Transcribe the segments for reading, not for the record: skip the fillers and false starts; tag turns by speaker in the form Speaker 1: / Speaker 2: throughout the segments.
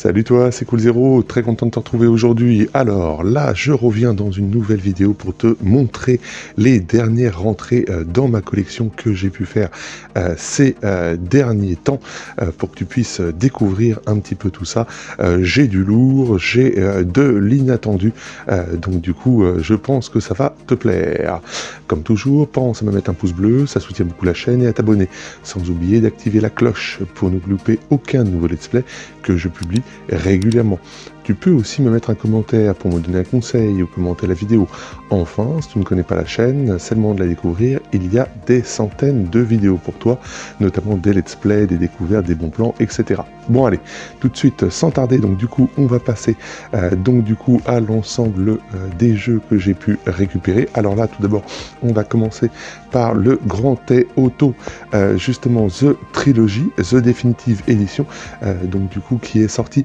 Speaker 1: Salut toi, c'est Cool Zero, très content de te retrouver aujourd'hui. Alors là, je reviens dans une nouvelle vidéo pour te montrer les dernières rentrées dans ma collection que j'ai pu faire ces derniers temps pour que tu puisses découvrir un petit peu tout ça. J'ai du lourd, j'ai de l'inattendu, donc du coup, je pense que ça va te plaire. Comme toujours, pense à me mettre un pouce bleu, ça soutient beaucoup la chaîne et à t'abonner. Sans oublier d'activer la cloche pour ne louper aucun nouveau let's play que je publie régulièrement. Tu peux aussi me mettre un commentaire pour me donner un conseil ou commenter la vidéo. Enfin, si tu ne connais pas la chaîne, c'est le moment de la découvrir. Il y a des centaines de vidéos pour toi, notamment des let's play, des découvertes, des bons plans, etc. Bon allez, tout de suite, sans tarder, donc du coup, on va passer donc du coup à l'ensemble des jeux que j'ai pu récupérer. Alors là, tout d'abord, on va commencer par le Grand Theft Auto, justement The Trilogy, The Definitive Edition, donc du coup qui est sorti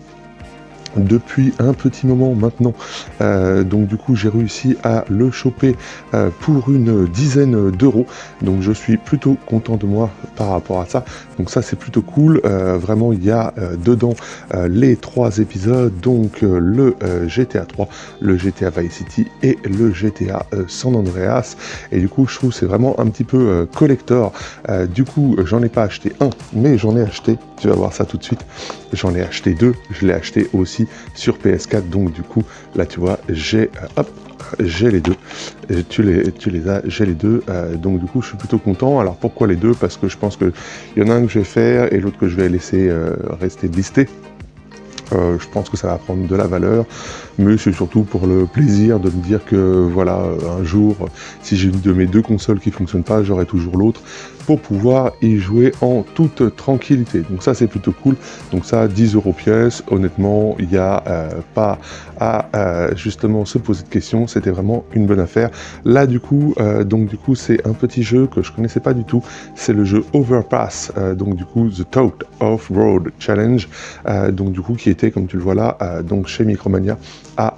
Speaker 1: depuis un petit moment maintenant, donc du coup j'ai réussi à le choper pour une dizaine d'euros, donc je suis plutôt content de moi par rapport à ça, donc ça c'est plutôt cool. Vraiment il y a dedans les 3 épisodes, donc le GTA 3, le GTA Vice City et le GTA San Andreas, et du coup je trouve c'est vraiment un petit peu collector. Du coup j'en ai pas acheté un, mais j'en ai acheté, tu vas voir ça tout de suite, j'en ai acheté 2, je l'ai acheté aussi sur PS4, donc du coup là tu vois j'ai j'ai les deux, tu les as, j'ai les deux, donc du coup je suis plutôt content. Alors pourquoi les deux? Parce que je pense que il y en a un que je vais faire et l'autre que je vais laisser rester listé. Je pense que ça va prendre de la valeur, mais c'est surtout pour le plaisir de me dire que voilà, un jour, si j'ai une de mes 2 consoles qui fonctionne pas, j'aurai toujours l'autre pour pouvoir y jouer en toute tranquillité. Donc ça c'est plutôt cool. Donc ça 10 € pièce, honnêtement il n'y a pas à justement se poser de questions, c'était vraiment une bonne affaire. Là du coup, donc du coup c'est un petit jeu que je connaissais pas du tout, c'est le jeu Overpass, donc du coup The Toad Off-Road Challenge, donc du coup qui était, comme tu le vois là, donc chez Micromania à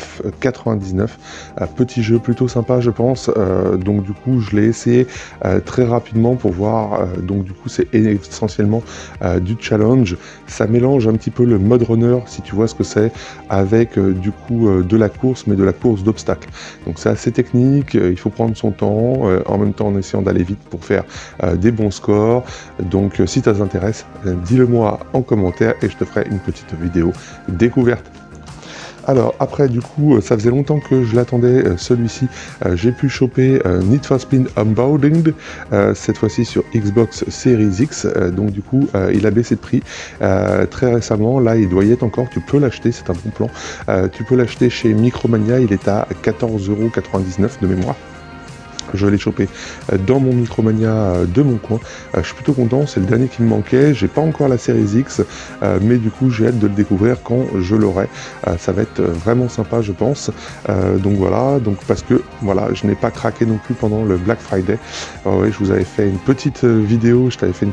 Speaker 1: 9,99 €. Petit jeu plutôt sympa je pense, donc du coup je l'ai essayé très rapidement pour voir, donc du coup c'est essentiellement du challenge, ça mélange un petit peu le mode runner si tu vois ce que c'est, avec du coup de la course, mais de la course d'obstacles, donc c'est assez technique, il faut prendre son temps, en même temps en essayant d'aller vite pour faire des bons scores. Donc si ça t'intéresse, dis-le moi en commentaire et je te ferai une petite vidéo découverte. Alors après du coup ça faisait longtemps que je l'attendais, celui-ci, j'ai pu choper Need for Speed Unbounded, cette fois-ci sur Xbox Series X, donc du coup il a baissé de prix très récemment, là il doit y être encore, tu peux l'acheter, c'est un bon plan, tu peux l'acheter chez Micromania, il est à 14,99 € de mémoire. Je l'ai chopé dans mon Micromania de mon coin. Je suis plutôt content, c'est le dernier qui me manquait. J'ai pas encore la Series X, mais du coup j'ai hâte de le découvrir quand je l'aurai. Ça va être vraiment sympa je pense. Donc voilà, donc parce que voilà, je n'ai pas craqué non plus pendant le Black Friday. Ouais, je vous avais fait une petite vidéo,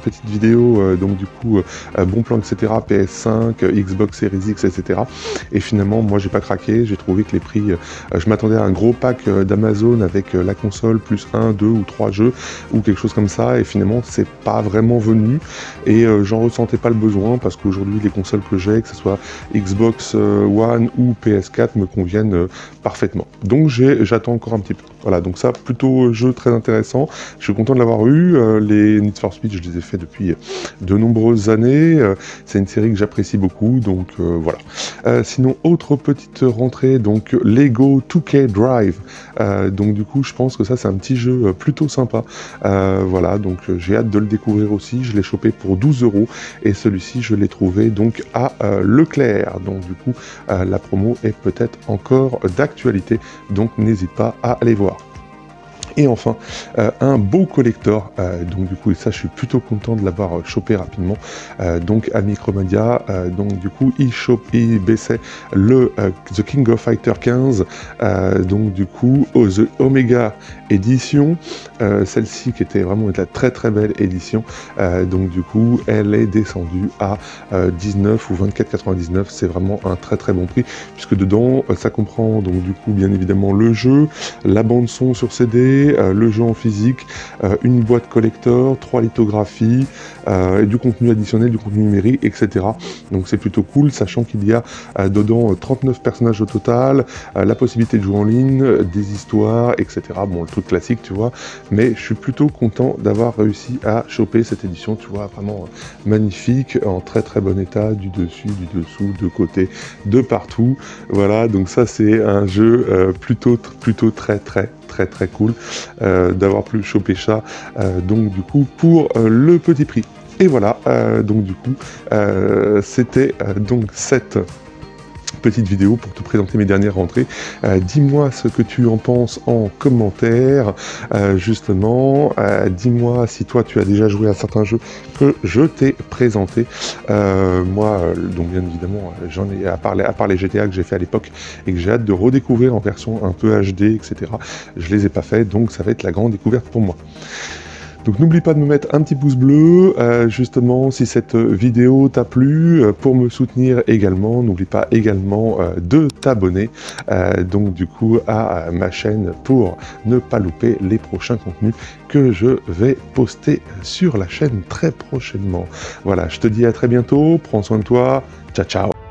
Speaker 1: donc du coup bon plan etc, PS5, Xbox Series X etc. Et finalement moi j'ai pas craqué, j'ai trouvé que les prix, je m'attendais à un gros pack d'Amazon avec la console plus 1, 2 ou 3 jeux ou quelque chose comme ça, et finalement c'est pas vraiment venu, et j'en ressentais pas le besoin parce qu'aujourd'hui les consoles que j'ai, que ce soit Xbox One ou PS4, me conviennent parfaitement. Donc j'attends encore un petit peu. Voilà, donc ça plutôt jeu très intéressant, je suis content de l'avoir eu. Les Need for Speed je les ai fait depuis de nombreuses années, c'est une série que j'apprécie beaucoup, donc voilà. Sinon autre petite rentrée, donc Lego 2K Drive, donc du coup je pense que ça c'est un petit jeu plutôt sympa, voilà, donc j'ai hâte de le découvrir aussi. Je l'ai chopé pour 12 € et celui-ci je l'ai trouvé donc à Leclerc, donc du coup la promo est peut-être encore d'actualité, donc n'hésite pas à aller voir. Et enfin, un beau collector, donc du coup, et ça je suis plutôt content de l'avoir chopé rapidement, donc à Micromania, donc du coup il baissait le The King of Fighter 15, donc du coup The Omega édition, celle-ci qui était vraiment de la très très belle édition, donc du coup elle est descendue à 19 ou 24,99, c'est vraiment un très très bon prix, puisque dedans ça comprend donc du coup bien évidemment le jeu, la bande son sur CD, CD, le jeu en physique, une boîte collector, 3 lithographies, et du contenu additionnel, du contenu numérique, etc. Donc c'est plutôt cool, sachant qu'il y a dedans 39 personnages au total, la possibilité de jouer en ligne, des histoires, etc. Bon, le truc classique, tu vois, mais je suis plutôt content d'avoir réussi à choper cette édition, tu vois, vraiment magnifique, en très très bon état, du dessus, du dessous, de côté, de partout. Voilà, donc ça c'est un jeu plutôt très cool d'avoir pu choper ça, donc du coup pour le petit prix. Et voilà, donc du coup, c'était donc cette petite vidéo pour te présenter mes dernières rentrées. Dis-moi ce que tu en penses en commentaire, justement. Dis-moi si toi tu as déjà joué à certains jeux que je t'ai présentés. Moi, donc bien évidemment, j'en ai à part les GTA que j'ai fait à l'époque et que j'ai hâte de redécouvrir en version un peu HD, etc. Je les ai pas fait, donc ça va être la grande découverte pour moi. Donc n'oublie pas de me mettre un petit pouce bleu, justement, si cette vidéo t'a plu, pour me soutenir également. N'oublie pas également de t'abonner, donc du coup, à ma chaîne pour ne pas louper les prochains contenus que je vais poster sur la chaîne très prochainement. Voilà, je te dis à très bientôt, prends soin de toi, ciao ciao.